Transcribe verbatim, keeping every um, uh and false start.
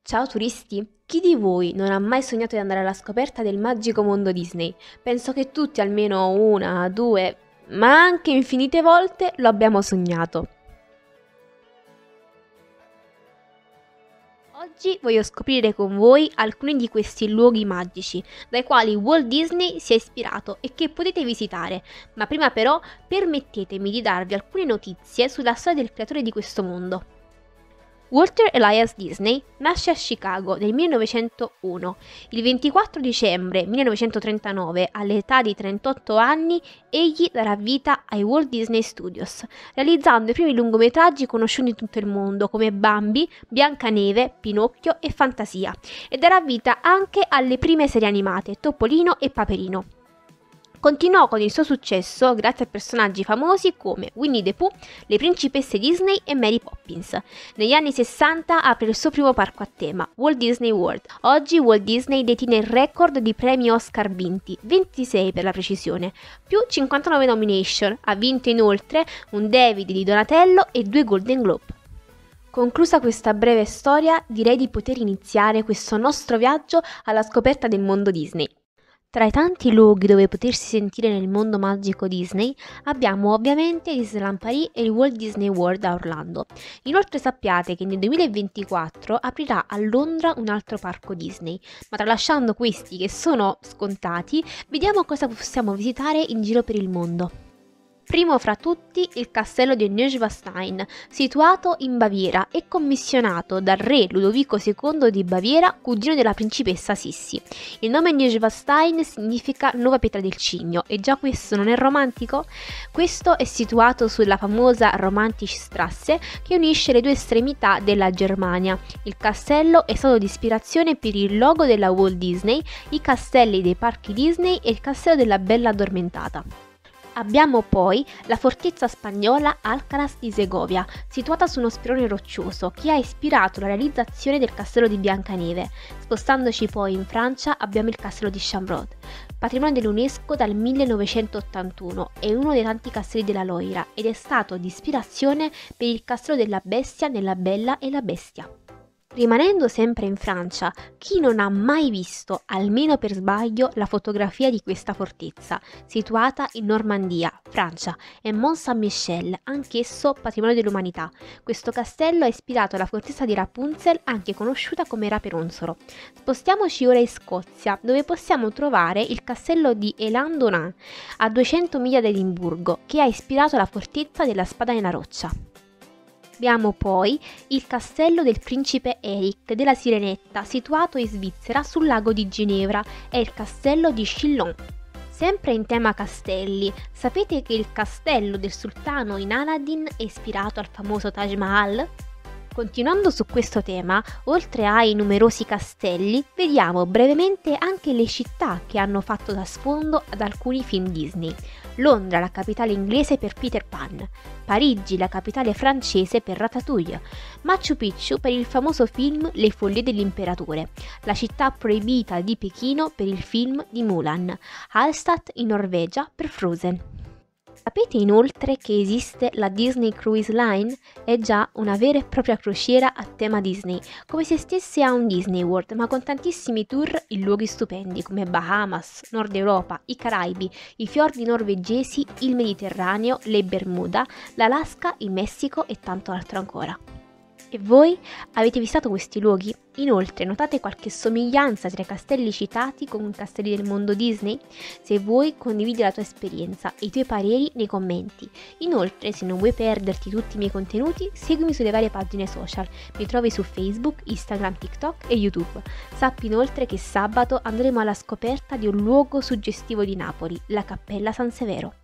Ciao turisti! Chi di voi non ha mai sognato di andare alla scoperta del magico mondo Disney? Penso che tutti almeno una, due, ma anche infinite volte lo abbiamo sognato. Oggi voglio scoprire con voi alcuni di questi luoghi magici, dai quali Walt Disney si è ispirato e che potete visitare, ma prima però permettetemi di darvi alcune notizie sulla storia del creatore di questo mondo. Walter Elias Disney nasce a Chicago nel millenovecentouno. Il ventiquattro dicembre millenovecentotrentanove, all'età di trentotto anni, egli darà vita ai Walt Disney Studios, realizzando i primi lungometraggi conosciuti in tutto il mondo come Bambi, Biancaneve, Pinocchio e Fantasia, e darà vita anche alle prime serie animate Topolino e Paperino. Continuò con il suo successo grazie a personaggi famosi come Winnie the Pooh, le principesse Disney e Mary Poppins. Negli anni sessanta apre il suo primo parco a tema, Walt Disney World. Oggi Walt Disney detiene il record di premi Oscar vinti, ventisei per la precisione, più cinquantanove nomination. Ha vinto inoltre un David di Donatello e due Golden Globe. Conclusa questa breve storia, direi di poter iniziare questo nostro viaggio alla scoperta del mondo Disney. Tra i tanti luoghi dove potersi sentire nel mondo magico Disney, abbiamo ovviamente Disneyland Paris e il Walt Disney World a Orlando. Inoltre sappiate che nel duemilaventiquattro aprirà a Londra un altro parco Disney, ma tralasciando questi che sono scontati, vediamo cosa possiamo visitare in giro per il mondo. Primo fra tutti il castello di Neuschwanstein, situato in Baviera e commissionato dal re Ludovico secondo di Baviera, cugino della principessa Sissi. Il nome Neuschwanstein significa nuova pietra del cigno, e già questo non è romantico? Questo è situato sulla famosa Romantichstrasse che unisce le due estremità della Germania. Il castello è stato di ispirazione per il logo della Walt Disney, i castelli dei parchi Disney e il castello della Bella Addormentata. Abbiamo poi la fortezza spagnola Alcalá di Segovia, situata su uno spirone roccioso che ha ispirato la realizzazione del castello di Biancaneve. Spostandoci poi in Francia abbiamo il castello di Chambord, patrimonio dell'UNESCO dal millenovecentottantuno, è uno dei tanti castelli della Loira ed è stato di ispirazione per il castello della Bestia nella Bella e la Bestia. Rimanendo sempre in Francia, chi non ha mai visto, almeno per sbaglio, la fotografia di questa fortezza, situata in Normandia, Francia, è Mont Saint-Michel, anch'esso patrimonio dell'umanità. Questo castello ha ispirato la fortezza di Rapunzel, anche conosciuta come Raperonzolo. Spostiamoci ora in Scozia, dove possiamo trovare il castello di Elan-Donan, a duecento miglia da Edimburgo, che ha ispirato la fortezza della Spada nella Roccia. Abbiamo poi il castello del principe Eric della Sirenetta, situato in Svizzera sul lago di Ginevra, è il castello di Chillon. Sempre in tema castelli, sapete che il castello del sultano in Aladdin è ispirato al famoso Taj Mahal? Continuando su questo tema, oltre ai numerosi castelli, vediamo brevemente anche le città che hanno fatto da sfondo ad alcuni film Disney. Londra, la capitale inglese per Peter Pan, Parigi, la capitale francese per Ratatouille, Machu Picchu per il famoso film Le follie dell'imperatore, la città proibita di Pechino per il film di Mulan, Hallstatt in Norvegia per Frozen. Sapete inoltre che esiste la Disney Cruise Line? È già una vera e propria crociera a tema Disney, come se stesse a un Disney World, ma con tantissimi tour in luoghi stupendi come Bahamas, Nord Europa, i Caraibi, i fiordi norvegesi, il Mediterraneo, le Bermuda, l'Alaska, il Messico e tanto altro ancora. E voi avete visitato questi luoghi? Inoltre, notate qualche somiglianza tra i castelli citati con i castelli del mondo Disney? Se vuoi, condividi la tua esperienza e i tuoi pareri nei commenti. Inoltre, se non vuoi perderti tutti i miei contenuti, seguimi sulle varie pagine social. Mi trovi su Facebook, Instagram, TikTok e YouTube. Sappi inoltre che sabato andremo alla scoperta di un luogo suggestivo di Napoli, la Cappella San Severo.